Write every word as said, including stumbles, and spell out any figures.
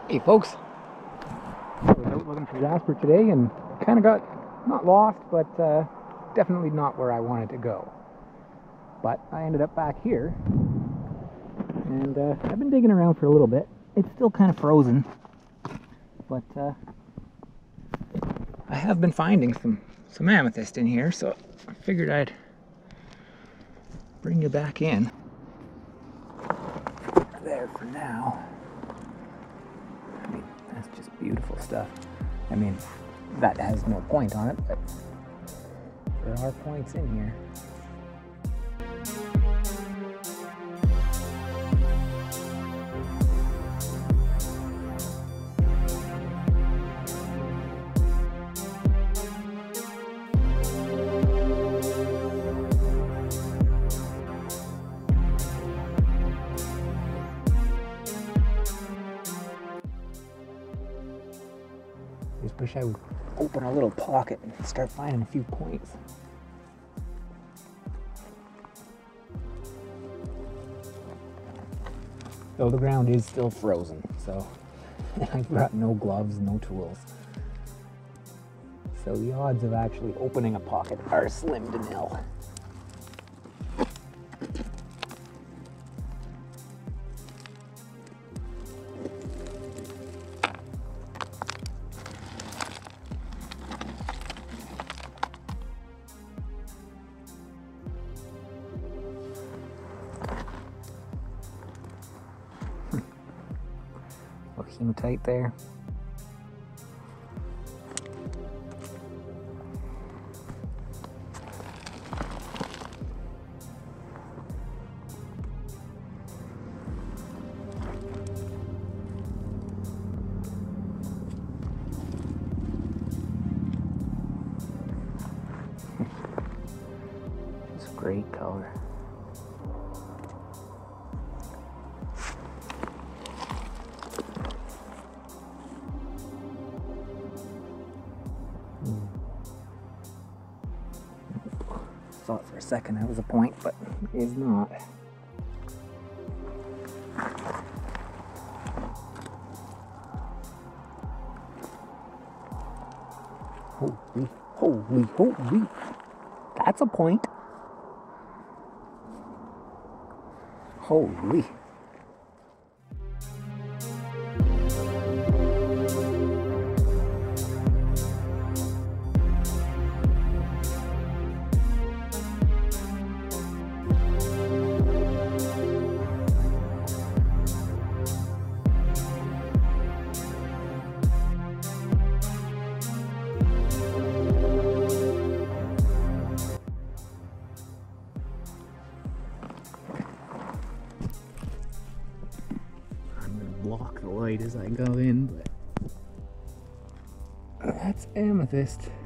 Hey folks, I was out looking for jasper today and kind of got, not lost, but uh, definitely not where I wanted to go. But I ended up back here, and uh, I've been digging around for a little bit. It's still kind of frozen, but uh, I have been finding some, some amethyst in here, so I figured I'd bring you back in. There for now. I mean, that's just beautiful stuff. I mean, that has no point on it, but there are points in here. Just wish I would open a little pocket and start finding a few points. Though the ground is still frozen, so I've got no gloves, no tools. So the odds of actually opening a pocket are slim to nil. Hematite there. It's a great color. Thought for a second that was a point, but it is not. Holy, holy, holy. That's a point. Holy. Block the light as I go in, but that's amethyst.